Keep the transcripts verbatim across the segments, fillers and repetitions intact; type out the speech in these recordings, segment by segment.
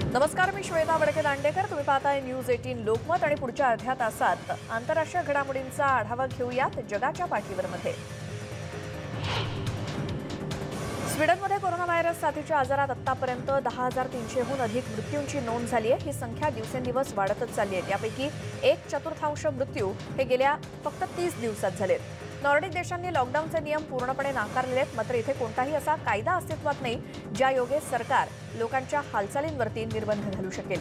नमस्कार, मी श्वेता वडके दांडेकर. तुम्ही पाहताय न्यूज अठरा लोकमत आणि पुढच्या अर्ध्या तासात आंतरराष्ट्रीय घडामोडींचा आढावा घेऊयात जगाच्या पाठीवरमध्ये. स्वीडनमध्ये कोरोना व्हायरस साथीच्या आजारात आतापर्यंत दहा हजार तीनशेहून अधिक मृत्यूंची नोंद झाली आहे. ही संख्या दिवसेंदिवस वाढतच चालली आहे. यापैकी एक चतुर्थांश मृत्यू हे गेल्या फक्त तीस दिवसात झालेत. नॉर्डिक देशांनी लॉकडाऊनचे नियम पूर्णपणे नाकारलेले आहेत. मात्र इथे कोणताही असा कायदा अस्तित्वात नाही ज्या योगे सरकार लोकांच्या हालचालींवरती निर्बंध घालू शकेल.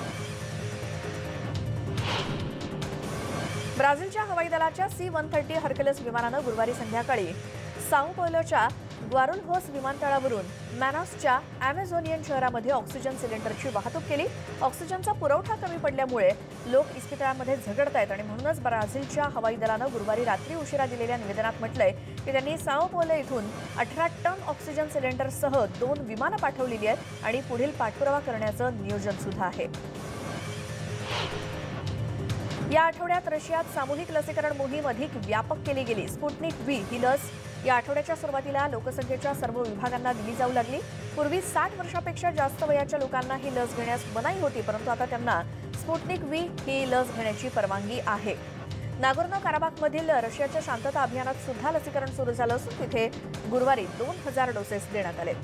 ब्राझीलच्या हवाई दलाच्या सी वन थर्टी हर्क्युलस विमानानं गुरुवारी संध्याकाळी साओ पौलोच्या ग्वारुल्होस विमानतळावरून मॅनासच्या अॅमेझोनियन शहरामध्ये ऑक्सिजन सिलेंडरची वाहतूक केली. ऑक्सिजनचा पुरवठा कमी पडल्यामुळे लोक इस्पितळांमध्ये झगडतायत आणि म्हणूनच ब्राझीलच्या हवाई दलानं गुरुवारी रात्री उशिरा दिलेल्या निवेदनात म्हटलंय की त्यांनी साओ पौलो इथून अठरा टन ऑक्सिजन सिलेंडरसह दोन विमानं पाठवलेली आहेत आणि पुढील पाठपुरावा करण्याचं नियोजन सुद्धा आहे. या आठवड्यात रशियात सामूहिक लसीकरण मोहीम अधिक व्यापक केली गेली. स्पुटनिक व्ही ही लस या आठवड्याच्या सुरुवातीला लोकसंख्येच्या सर्व विभागांना दिली जाऊ लागली. पूर्वी साठ वर्षापेक्षा जास्त वयाच्या लोकांना ही लस घेण्यास मनाई होती, परंतु आता त्यांना स्पुटनिक व्ही ही लस घेण्याची परवानगी आहे. नागोर्नो काराबाखमधील रशियाच्या शांतता अभियानात सुद्धा लसीकरण सुरू झालं असून तिथे गुरुवारी दोन हजार डोसेस देण्यात आले.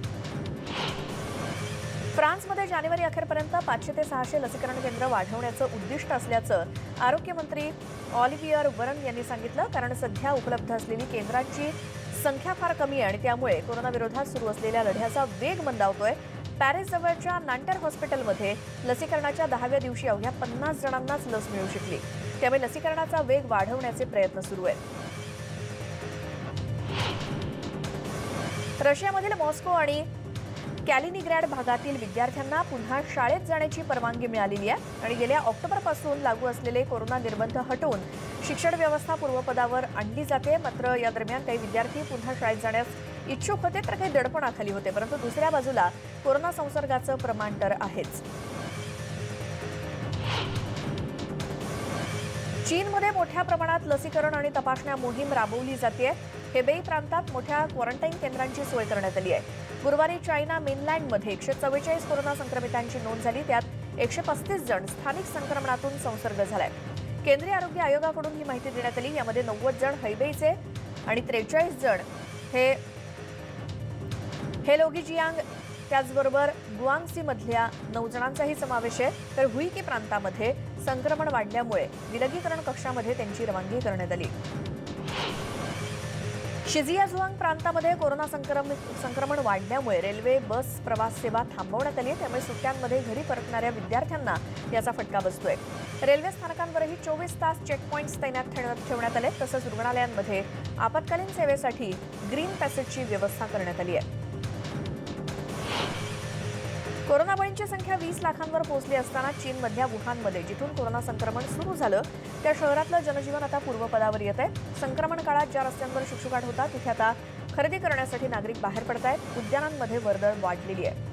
फ्रान्समध्ये जानेवारी अखेरपर्यंत पाचशे ते सहाशे लसीकरण केंद्र वाढवण्याचं उद्दिष्ट असल्याचं आरोग्यमंत्री ऑलिव्हियर वरन यांनी सांगितलं. कारण सध्या उपलब्ध असलेली केंद्रांची संख्या फार कमी आहे आणि त्यामुळे कोरोनाविरोधात सुरू असलेल्या लढ्याचा वेग मंदावतोय. पॅरिस जवळच्या नांटर हॉस्पिटलमध्ये लसीकरणाच्या दहाव्या दिवशी अवघ्या पन्नास जणांनाच लस मिळू शकली. त्यामुळे लसीकरणाचा वेग वाढवण्याचे प्रयत्न सुरू आहेत. रशियामधील मॉस्को आणि कॅलिनिग्रॅड भागातील विद्यार्थ्यांना पुन्हा शाळेत जाण्याची परवानगी मिळालेली आहे आणि गेल्या ऑक्टोबरपासून लागू असलेले कोरोना निर्बंध हटवून शिक्षण व्यवस्था पूर्वपदावर आणली जाते. मात्र या दरम्यान काही विद्यार्थी पुन्हा शाळेत जाण्यास इच्छुक होते तर काही दडपणाखाली होते. परंतु दुसऱ्या बाजूला कोरोना संसर्गाचं प्रमाण तर आहेच. चीनमध्ये मोठ्या प्रमाणात लसीकरण आणि तपासण्या मोहीम राबवली जाते. हेबेई प्रांतात मोठ्या क्वारंटाईन केंद्रांची सोय करण्यात आली आहे. गुरुवारी चायना मेनलँडमध्ये एकशे चव्वेचाळीस कोरोना संक्रमितांची नोंद झाली. त्यात एकशे पस्तीस जण स्थानिक संक्रमणातून संसर्ग झालाय. केंद्रीय आरोग्य आयोगाकडून ही माहिती देण्यात आली. यामध्ये नव्वद जण हेबेईचे आणि त्रेचाळीस जण हे हेलोगीजियांग त्याचबरोबर गुआंगसी मधल्या नऊ जणांचाही समावेश आहे. तर हुईकी प्रांतामध्ये संक्रमण वाढल्यामुळे विलगीकरण कक्षामध्ये त्यांची रवानगी करण्यात आली. शिजियाझुआंग प्रांतामध्ये कोरोना संक्रमण वाढल्यामुळे रेल्वे बस प्रवास सेवा थांबवण्यात आली आहे. त्यामुळे सुट्ट्यांमध्ये घरी परतणाऱ्या विद्यार्थ्यांना याचा फटका बसतोय. रेल्वे स्थानकांवरही चोवीस तास चेकपॉइंट्स तैनात ठेवण्यात आले. तसंच रुग्णालयांमध्ये आपत्कालीन सेवेसाठी ग्रीन पॅसेजची व्यवस्था करण्यात आली आहे. कोरोना बळींची संख्या वीस लाखांवर पोहोचली असताना चीनमधल्या वुहानमध्ये जिथून कोरोना संक्रमण सुरू झालं त्या शहरातलं जनजीवन आता पूर्वपदावर येत आहे. संक्रमण काळात ज्या रस्त्यांवर शुकशुकाट होता तिथे आता खरेदी करण्यासाठी नागरिक बाहेर पडत आहेत. उद्यानांमध्ये वर्दळ वाढलेली आहे.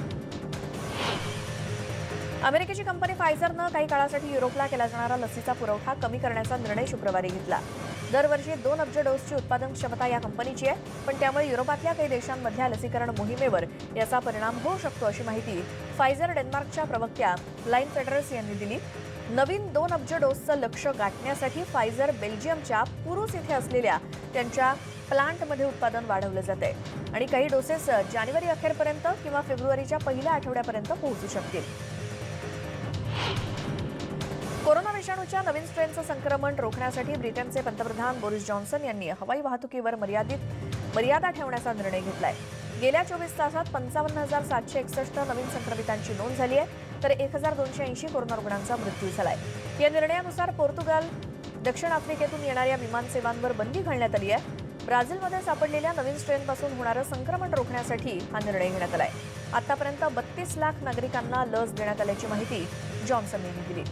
अमेरिकेची कंपनी फायझरनं काही काळासाठी युरोपला केला जाणारा लसीचा पुरवठा कमी करण्याचा निर्णय शुक्रवारी घेतला. दरवर्षी दोन अब्ज डोसची उत्पादन क्षमता या कंपनीची आहे, पण त्यामुळे युरोपातल्या काही देशांमधल्या लसीकरण मोहिमेवर याचा परिणाम होऊ शकतो अशी माहिती फायझर डेन्मार्कच्या प्रवक्त्या लाईन फेडरस यांनी दिली. नवीन दोन अब्ज डोसचं लक्ष्य गाठण्यासाठी फायझर बेल्जियमच्या पुरुस इथे असलेल्या त्यांच्या प्लांटमध्ये उत्पादन वाढवलं जात आहे आणि काही डोसेस जानेवारी अखेरपर्यंत किंवा फेब्रुवारीच्या पहिल्या आठवड्यापर्यंत पोहोचू शकतील. कोरोना विषाणूच्या नवीन स्ट्रेनचं संक्रमण रोखण्यासाठी ब्रिटनचे पंतप्रधान बोरिस जॉन्सन यांनी हवाई वाहतुकीवर मर्यादित मर्यादा ठेवण्याचा निर्णय घेतलाय. गेल्या चोवीस तासात पंचावन्न हजार सातशे एकसष्ट नवीन संक्रमितांची नोंद झाली आहे तर एक हजार दोनशे ऐंशी कोरोना रुग्णांचा मृत्यू झालाय. या निर्णयानुसार पोर्तुगाल, दक्षिण आफ्रिकेतून येणाऱ्या विमानसेवांवर बंदी घालण्यात आली आहे. ब्राझीलमध्ये सापडलेल्या नवीन स्ट्रेनपासून होणारं संक्रमण रोखण्यासाठी हा निर्णय घेण्यात आलाय. आतापर्यंत बत्तीस लाख नागरिकांना लस देण्यात आल्याची माहिती जॉन्सन यांनी दिली.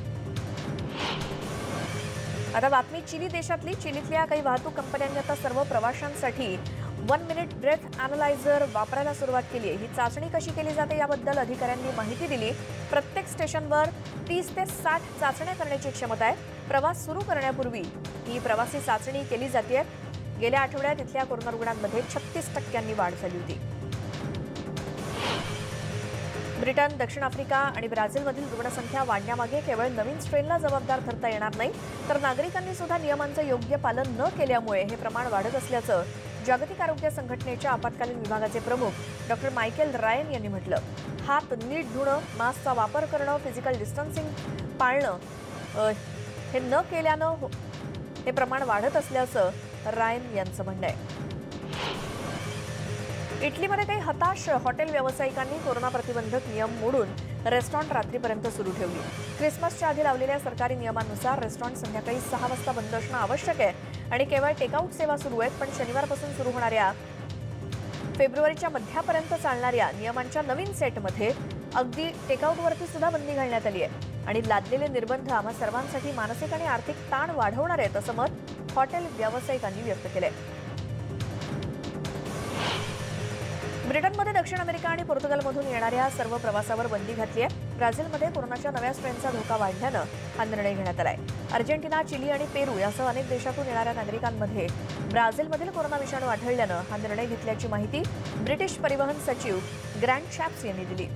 आता बातमी चिली देशातली. चिलीतल्या काही वाहतूक कंपन्यांनी आता सर्व प्रवाशांसाठी वन मिनिट ब्रेथ अॅनालायझर वापरायला सुरुवात केली आहे. ही चाचणी कशी केली जाते याबद्दल अधिकाऱ्यांनी माहिती दिली. प्रत्येक स्टेशनवर तीस ते साठ चाचण्या करण्याची क्षमता आहे. प्रवास सुरू करण्यापूर्वी ही प्रवासी चाचणी केली जाते. गेल्या आठवड्यात इथल्या कोरोना रुग्णांमध्ये छत्तीस टक्क्यांनी वाढ झाली होती. ब्रिटन, दक्षिण आफ्रिका आणि ब्राझीलमधील रुग्णसंख्या वाढण्यामागे केवळ नवीन स्ट्रेनला जबाबदार धरता येणार नाही, तर नागरिकांनी सुद्धा नियमांचं योग्य पालन न केल्यामुळे हे प्रमाण वाढत असल्याचं जागतिक आरोग्य संघटनेच्या आपत्कालीन विभागाचे प्रमुख डॉक्टर मायकेल रायन यांनी म्हटलं. हात नीट धुणं, मास्कचा वापर करणं, फिजिकल डिस्टन्सिंग पाळणं हे न केल्यानं हे प्रमाण वाढत असल्याचं रायन यांचं म्हणणं आहे. इटलीमध्ये काही हताश हॉटेल व्यावसायिकांनी कोरोना प्रतिबंधक नियम मोडून रेस्टॉरंट रात्रीपर्यंत सुरू ठेवली. ख्रिसमसच्या आधी लावलेल्या सरकारी नियमांनुसार रेस्टॉरंट संध्याकाळी सहा वाजता बंद असणं आवश्यक आहे आणि केवळ टेकआउट सेवा सुरू आहेत. पण शनिवारपासून सुरू होणाऱ्या फेब्रुवारीच्या मध्यापर्यंत चालणाऱ्या नियमांच्या नवीन सेटमध्ये अगदी टेकआउटवरती सुद्धा बंदी घालण्यात आली आहे आणि लादलेले निर्बंध आम्हा सर्वांसाठी मानसिक आणि आर्थिक ताण वाढवणार आहेत, असं मत हॉटेल व्यावसायिकांनी व्यक्त केलंय. ब्रिटनमध्ये दक्षिण अमेरिका आणि पोर्तुगालमधून येणाऱ्या सर्व प्रवासावर बंदी घातली आहे. ब्राझीलमध्ये कोरोनाच्या नव्या स्ट्रेनचा धोका वाढल्यानं हा निर्णय घेण्यात आलाय. अर्जेंटिना, चिली आणि पेरू यासह अनेक देशातून येणाऱ्या नागरिकांमध्ये ब्राझीलमधील कोरोना विषाणू आढळल्यानं हा निर्णय घेतल्याची माहिती ब्रिटिश परिवहन सचिव ग्रँट शॅप्स यांनी दिली.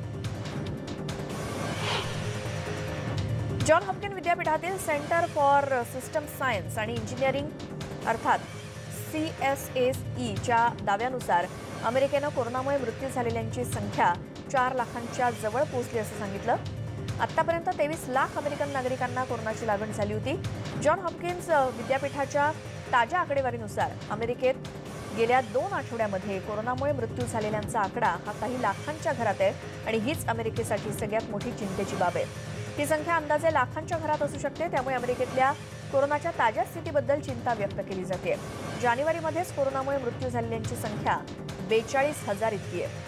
जॉन हॉपकिन्स विद्यापीठातील सेंटर फॉर सिस्टम सायन्स आणि इंजिनिअरिंग अर्थात सी एस एस ईच्या दाव्यानुसार अमेरिकेनं कोरोनामुळे मृत्यू झालेल्यांची संख्या चार लाखांच्या जवळ पोहोचली असं सांगितलं. आतापर्यंत तेवीस लाख अमेरिकन नागरिकांना कोरोनाची लागण झाली होती. जॉन हॉपकिन्स विद्यापीठाच्या ताज्या आकडेवारीनुसार अमेरिकेत गेल्या दोन आठवड्यामध्ये कोरोनामुळे मृत्यू झालेल्यांचा आकडा हा काही लाखांच्या घरात आहे आणि हीच अमेरिकेसाठी सगळ्यात मोठी चिंतेची बाब आहे. ही संख्या अंदाजे लाखांच्या घरात असू शकते. त्यामुळे अमेरिकेतल्या कोरोनाच्या ताज्या स्थितीबद्दल चिंता व्यक्त केली जाते. जानेवारीमध्येच कोरोनामुळे मृत्यू झालेल्यांची संख्या बेचाळीस हजार इतकी आहे.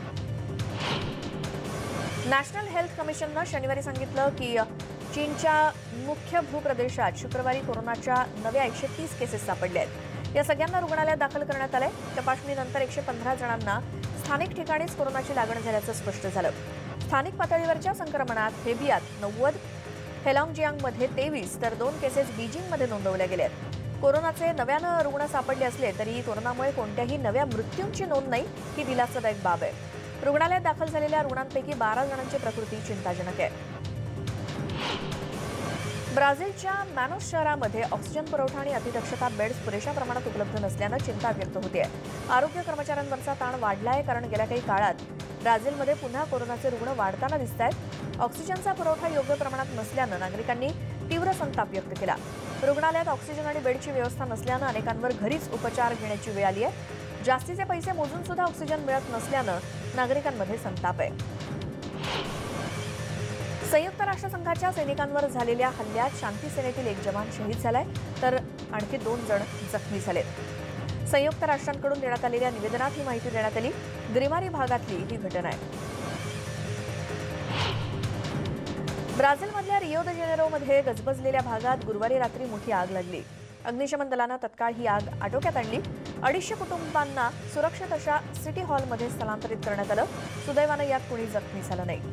नॅशनल हेल्थ कमिशननं शनिवारी सांगितलं की चीनच्या मुख्य भूप्रदेशात शुक्रवारी कोरोनाच्या नव्या एकशे तीस केसेस सापडल्या आहेत. या सगळ्यांना रुग्णालयात दाखल करण्यात आलंय. तपासणीनंतर एकशे पंधरा जणांना स्थानिक ठिकाणीच कोरोनाची लागण झाल्याचं स्पष्ट झालं. स्थानिक पातळीवरच्या संक्रमणात हेबियात नव्वद, हेलॉंगजियांगमध्ये तेवीस तर दोन केसेस बीजिंगमध्ये नोंदवल्या गेल्या आहेत. कोरोनाचे नव्यानं रुग्ण सापडले असले तरी कोरोनामुळे कोणत्याही नव्या मृत्यूंची नोंद नाही, ही दिलासादायक बाब आहे. रुग्णालयात दाखल झालेल्या रुग्णांपैकी बारा जणांची प्रकृती चिंताजनक आहे. ब्राझीलच्या मॅनोस शहरामध्ये ऑक्सिजन पुरवठा आणि अतिदक्षता बेड्स पुरेशा प्रमाणात उपलब्ध नसल्यानं चिंता व्यक्त होते. आरोग्य कर्मचाऱ्यांवरचा ताण वाढलाय, कारण गेल्या काही काळात ब्राझीलमध्ये पुन्हा कोरोनाचे रुग्ण वाढताना दिसत आहेत. ऑक्सिजनचा पुरवठा योग्य प्रमाणात नसल्यानं नागरिकांनी तीव्र संताप व्यक्त केला. रुग्णालयात ऑक्सिजन आणि बेडची व्यवस्था नसल्यानं अनेकांवर घरीच उपचार घेण्याची वेळ आली आहे. जास्तीचे पैसे मोजून सुद्धा ऑक्सिजन मिळत नसल्यानं नागरिकांमध्ये संताप आहे. संयुक्त राष्ट्रसंघाच्या सैनिकांवर झालेल्या हल्ल्यात शांती सेनेतील एक जवान शहीद झालाय, तर आणखी दोन जण जखमी झालेत. संयुक्त राष्ट्रांकडून देण्यात आलेल्या निवेदनात ही माहिती देण्यात आली. ग्रिमारी भागातली ही घटना आहे. ब्राझीलमधल्या रियो द जेनेरोमध्ये गजबजलेल्या भागात गुरुवारी रात्री मोठी आग लागली. अग्निशमन दलानं तत्काळ ही आग आटोक्यात आणली. अडीचशे कुटुंबांना सुरक्षित अशा सिटी हॉलमध्ये स्थलांतरित करण्यात आलं. सुदैवानं यात कुणी जखमी झालं नाही.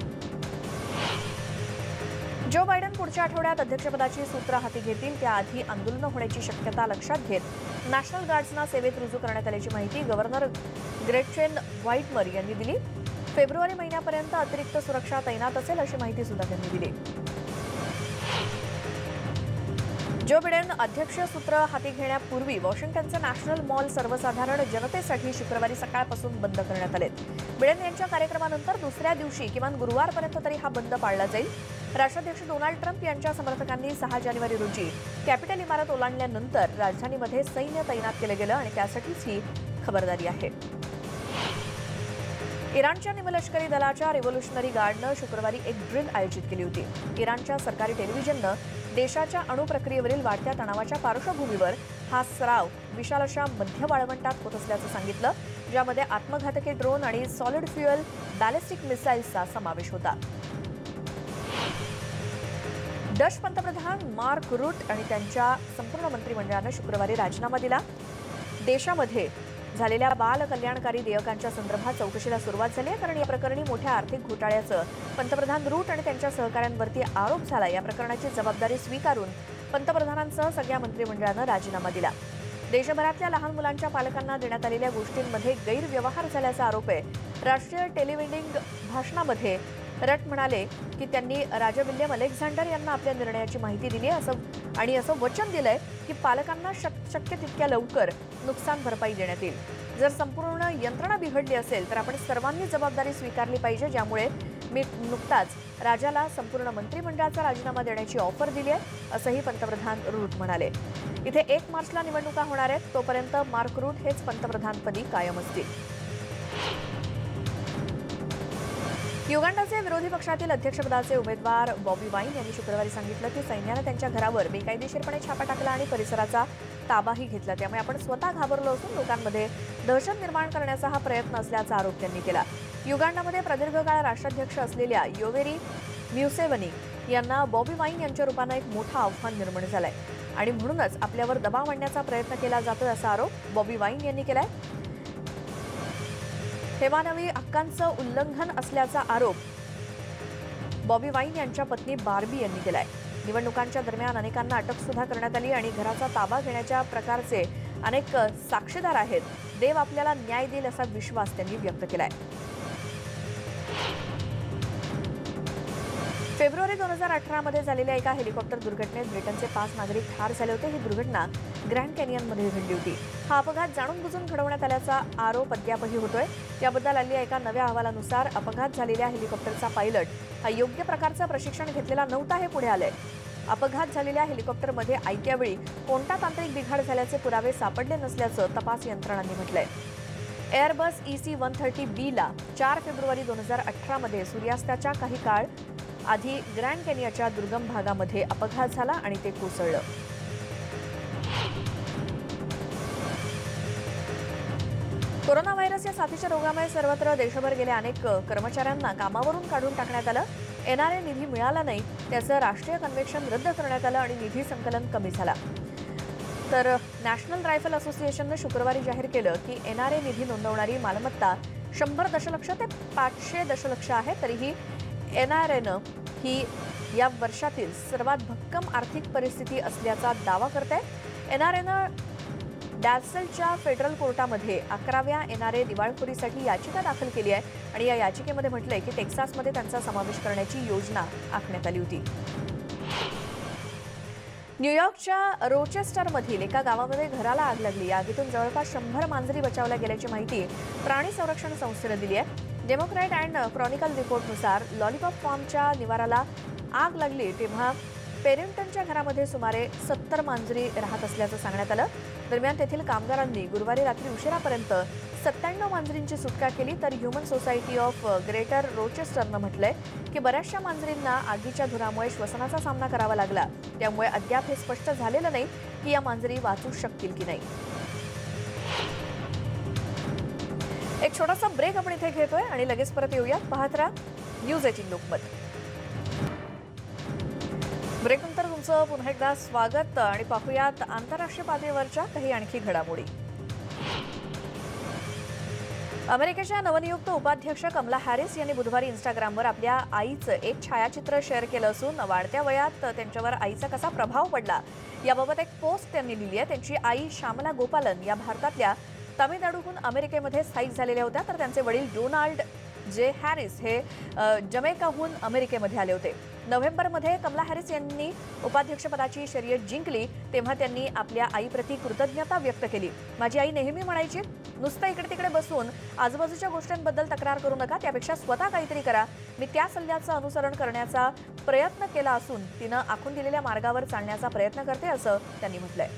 जो बायडन पुढच्या आठवड्यात अध्यक्षपदाची सूत्र हाती घेतील त्याआधी आंदोलनं होण्याची शक्यता लक्षात घेत नॅशनल गार्ड्सना सेवेत रुजू करण्यात आल्याची माहिती गव्हर्नर ग्रेटचेन व्हाईटमर यांनी दिली. फेब्रुवारी महिन्यापर्यंत अतिरिक्त सुरक्षा तैनात असेल अशी माहिती सुद्धा त्यांनी दिली. जो बायडन अध्यक्ष सूत्र हाती घेण्यापूर्वी वॉशिंग्टनचे नॅशनल मॉल सर्वसाधारण जनतेसाठी शुक्रवारी सकाळपासून बंद करण्यात आले. बायडन यांच्या कार्यक्रमानंतर दुसऱ्या दिवशी किमान गुरुवारपर्यंत तरी हा बंद पाळला जाईल. राष्ट्राध्यक्ष डोनाल्ड ट्रम्प यांच्या समर्थकांनी सहा जानेवारी रोजी कॅपिटल इमारत ओलांडल्यानंतर राजधानीमध्ये सैन्य तैनात केलं गेलं आणि त्यासाठीच ही खबरदारी आहे. इराणच्या निमलष्करी दलाच्या रिव्होल्युशनरी गार्डनं शुक्रवारी एक ड्रिल आयोजित केली होती. इराणच्या सरकारी टेलिव्हिजननं देशाच्या अणुप्रक्रियेवरील वाढत्या तणावाच्या पार्श्वभूमीवर हा सराव विशाल अशा मध्य वाळवंटात होत असल्याचं सांगितलं, ज्यामध्ये आत्मघातकी ड्रोन आणि सॉलिड फ्युएल बॅलिस्टिक मिसाईल्सचा समावेश होता. डच पंतप्रधान मार्क रूट आणि त्यांच्या संपूर्ण मंत्रिमंडळानं शुक्रवारी राजीनामा दिला. देशामध्ये झालेल्या बाल कल्याणकारी देयकांच्या संदर्भात चौकशीला सुरुवात झाली आहे, कारण या प्रकरणी मोठ्या आर्थिक घोटाळ्याचं पंतप्रधान रूट आणि त्यांच्या सहकाऱ्यांवरती आरोप झाला. या प्रकरणाची जबाबदारी स्वीकारून पंतप्रधानांसह सगळ्या मंत्रिमंडळानं राजीनामा दिला. देशभरातल्या लहान मुलांच्या पालकांना देण्यात आलेल्या गोष्टींमध्ये गैरव्यवहार झाल्याचा आरोप आहे. राष्ट्रीय टेलिव्हिडिंग भाषणामध्ये रट म्हणाले की त्यांनी राजा विल्यम अलेक्झांडर यांना आपल्या निर्णयाची माहिती दिली असं आणि असं वचन दिलंय की पालकांना शक्य तितक्या लवकर नुकसान भरपाई देण्यात येईल। जर संपूर्ण यंत्रणा बिघडली असेल तर आपण सर्वांनी जबाबदारी स्वीकारली पाहिजे, ज्यामुळे मी नुकताच राजाला संपूर्ण मंत्रिमंडळाचा राजीनामा देण्याची ऑफर दिली आहे असंही पंतप्रधान रूट म्हणाले। इथे एक मार्चला निवडणुका होणार आहेत, तोपर्यंत मार्क रूट हेच पंतप्रधानपदी कायम असतील। युगांडाचे विरोधी पक्षातील अध्यक्षपदाचे उमेदवार बॉबी वाईन यांनी शुक्रवारी सांगितलं की सैन्याने त्यांच्या घरावर बेकायदेशीरपणे छापा टाकला आणि परिसराचा ताबाही घेतला, त्यामुळे आपण स्वतः घाबरलो असून लोकांमध्ये दहशत निर्माण करण्याचा हा प्रयत्न असल्याचा आरोप त्यांनी केला। युगांडामध्ये प्रदीर्घ काळ राष्ट्राध्यक्ष असलेल्या योवेरी म्युसेवनी यांना बॉबी वाईन यांच्या रूपाने एक मोठं आव्हान निर्माण झालंय आणि म्हणूनच आपल्यावर दबाव आणण्याचा प्रयत्न केला जातोय असा आरोप बॉबी वाईन यांनी केलाय। हे मानवी हक्कांचं उल्लंघन असल्याचा आरोप बॉबी वाईन यांच्या पत्नी बार्बी यांनी केलाय। निवडणुकांच्या दरम्यान अनेकांना अटक सुद्धा करण्यात आली आणि घराचा ताबा घेण्याच्या प्रकारचे अनेक साक्षीदार आहेत। देव आपल्याला न्याय देईल असा विश्वास त्यांनी व्यक्त केलाय। फेब्रुवारी दोन हजार अठरा मध्ये झालेल्या एका हेलिकॉप्टर दुर्घटनेत ब्रिटनचे पाच नागरिक ठार झाले होते। ही दुर्घटना ग्रँड कॅनियनमध्ये घडली होती। हा अपघात जाणून बुजून घडवण्यात आल्याचा आरोप अद्यापही होतोय। याबद्दल आलेल्या एका नव्या अहवालानुसार अपघात झालेल्या हेलिकॉप्टरचा पायलट हा योग्य प्रकारचं प्रशिक्षण घेतलेला नव्हता हे पुढे आलंय। अपघात झालेल्या हेलिकॉप्टरमध्ये आयत्या वेळी कोणता तांत्रिक बिघाड झाल्याचे पुरावे सापडले नसल्याचं तपास यंत्रणांनी म्हटलंय। Airbus E C one thirty B ला चार फेब्रुवारी दोन हजार अठरा मध्ये सूर्यास्ताच्या काही काळ आधी ग्रँड कॅनियनच्या दुर्गम भागामध्ये अपघात झाला आणि ते कोसळलं। कोरोना व्हायरस या साथीच्या रोगामुळे सर्वत्र देशभर गेल्या अनेक कर्मचाऱ्यांना कामावरून काढून टाकण्यात आलं। एनआरए निधी मिळाला नाही, त्याचं राष्ट्रीय कन्व्हेन्शन रद्द करण्यात आलं आणि निधी संकलन कमी झाला। तर नॅशनल रायफल असोसिएशनने शुक्रवारी जाहीर केलं की एनआरए निधी नोंदवणारी मालमत्ता शंभर दशलक्ष ते पाचशे दशलक्ष आहे। तरीही एनआरएनं ही या वर्षातील सर्वात भक्कम आर्थिक परिस्थिती असल्याचा दावा करते। एनआरएनं डॅसलच्या फेडरल कोर्टामध्ये अकराव्या एनआरए दिवाळखोरीसाठी याचिका दाखल केली आहे आणि या याचिकेमध्ये म्हटलंय की टेक्सासमध्ये त्यांचा समावेश करण्याची योजना आखण्यात आली होती। न्यूयॉर्कच्या रोचेस्टरमधील एका गावामध्ये घराला आग लागली। या आगीतून जवळपास शंभर मांजरी बचावल्या गेल्याची माहिती प्राणी संरक्षण संस्थेनं दिली आहे। डेमोक्रॅट अँड क्रॉनिकल रिपोर्टनुसार लॉलीपॉप फार्मच्या निवाराला आग लागली तेव्हा पेरिंग्टनच्या घरामध्ये सुमारे सत्तर मांजरी राहत असल्याचं सांगण्यात आलं। दरम्यान तेथील कामगारांनी गुरुवारी रात्री उशिरापर्यंत सत्त्याण्णव मांजरींची सुटका केली। तर ह्युमन सोसायटी ऑफ ग्रेटर रोचेस्टरनं म्हटलंय की बऱ्याचशा मांजरींना आगीच्या धुरामुळे श्वसनाचा सामना करावा लागला, त्यामुळे अद्याप हे स्पष्ट झालेलं नाही की या मांजरी वाचू शकतील की नाही। एक छोटासा ब्रेक आपण इथे घेतोय आणि लगेच परत येऊयात। पाहत राहा न्यूज एटीन लोकमत। ब्रेक नंतर तुमचं पुन्हा एकदा स्वागत आणि पाहूयात आंतरराष्ट्रीय पातळीवरच्या काही आणखी घडामोडी। अमेरिकेच्या नवनियुक्त उपाध्यक्ष कमला हॅरिस यांनी बुधवारी इंस्टाग्रामवर आपल्या आईचं एक छायाचित्र शेअर केलं असून वाढत्या वयात त्यांच्यावर आईचा कसा प्रभाव पडला याबाबत एक पोस्ट त्यांनी लिहिली आहे। त्यांची आई श्यामला गोपालन या भारतातल्या तामिळनाडूहून अमेरिकेमध्ये स्थायिक झालेल्या होत्या, तर त्यांचे वडील डोनाल्ड जे हॅरिस हे जमैकाहून अमेरिकेमध्ये आले होते। नोव्हेंबरमध्ये कमला हॅरिस यांनी उपाध्यक्षपदाची शर्यत जिंकली तेव्हा त्यांनी आपल्या आईप्रती कृतज्ञता व्यक्त केली। माझी आई नेहमी म्हणायची, नुसतं इकडे तिकडे बसून आजूबाजूच्या गोष्टींबद्दल तक्रार करू नका, त्यापेक्षा स्वतः काहीतरी करा। मी त्या सल्ल्याचं अनुसरण करण्याचा प्रयत्न केला असून तिनं आखून दिलेल्या मार्गावर चालण्याचा प्रयत्न करते असं त्यांनी म्हटलंय।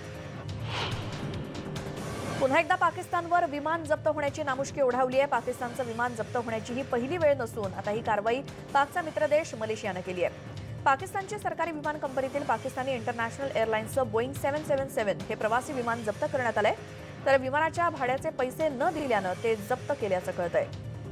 पुन्हा एकदा पाकिस्तानवर विमान जप्त होण्याची नामुष्की ओढावली आहे। पाकिस्तानचं विमान जप्त होण्याची ही पहिली वेळ नसून आता ही कारवाई पाकचा मित्रदेश मलेशियानं केली आहे। पाकिस्तानची सरकारी विमान कंपनीतील पाकिस्तानी इंटरनॅशनल एअरलाईन्सचं बोईंग सेव्हन सेव्हन सेव्हन हे प्रवासी विमान जप्त करण्यात आलंय, तर विमानाच्या भाड्याचे पैसे न दिल्यानं ते जप्त केल्याचं कळतंय।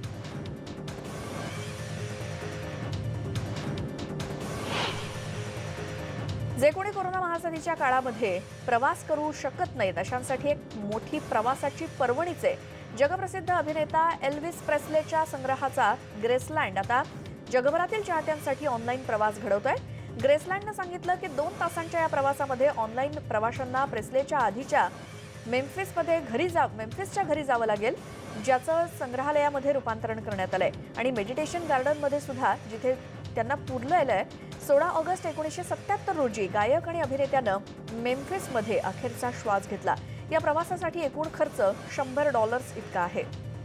जे कोणी कोरोना महासाथीच्या काळामध्ये प्रवास करू शकत नाहीत अशांसाठी एक मोठी प्रवासाची पर्वणीच आहे। जगप्रसिद्ध अभिनेता एल्विस प्रेस्लेच्या संग्रहाचा ग्रेसलँड आता जगभरातील चाहत्यांसाठी ऑनलाईन प्रवास घडवतोय। ग्रेसलँडनं सांगितलं की दोन तासांच्या या प्रवासामध्ये ऑनलाईन प्रवाशांना प्रेस्लेच्या आधीच्या मेम्फिसमध्ये घरी जा मेम्फिसच्या घरी जावं लागेल। ज्याचं संग्रहालयामध्ये रूपांतरण करण्यात आलंय आणि मेडिटेशन गार्डनमध्ये सुद्धा जिथे त्यांना पुरलंय. सोळा ऑगस्ट एकोणीसशे सत्याहत्तर रोजी गायक आणि अभिनेत्यानं मेम्फिसमध्ये अखेरचा श्वास घेतला. या प्रवासासाठी एकूण खर्च शंभर डॉलर्स इतका आहे.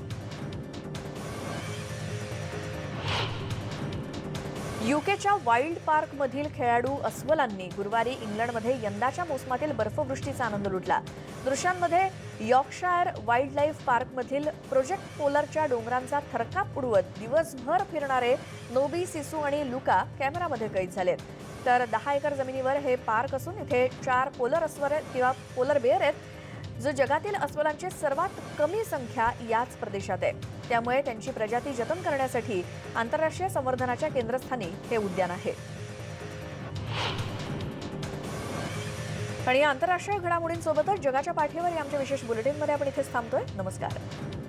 यूकेच्या वाईल्ड पार्कमधील खेळाडू अस्वलांनी गुरुवारी इंग्लंडमध्ये यंदाच्या मोसमातील बर्फवृष्टीचा आनंद लुटला. दृश्यांमध्ये यॉर्कशायर वाईल्ड लाईफ पार्कमधील प्रोजेक्ट पोलरच्या डोंगरांचा थरकाप उडवत दिवसभर फिरणारे नोबी, सिसू आणि लुका कॅमेरामध्ये कैद झालेत. तर दहा एकर जमिनीवर हे पार्क असून इथे चार पोलर अस्वल किंवा पोलर बेअर आहेत, जो जगातील अस्वलांची सर्वात कमी संख्या याच प्रदेशात आहे. त्यामुळे त्यांची प्रजाती जतन करण्यासाठी आंतरराष्ट्रीय संवर्धनाच्या केंद्रस्थानी हे उद्यान आहे. आणि या आंतरराष्ट्रीय घडामोडींसोबतच जगाच्या पाठीवर या आमच्या विशेष बुलेटिनमध्ये आपण इथेच थांबतोय. नमस्कार.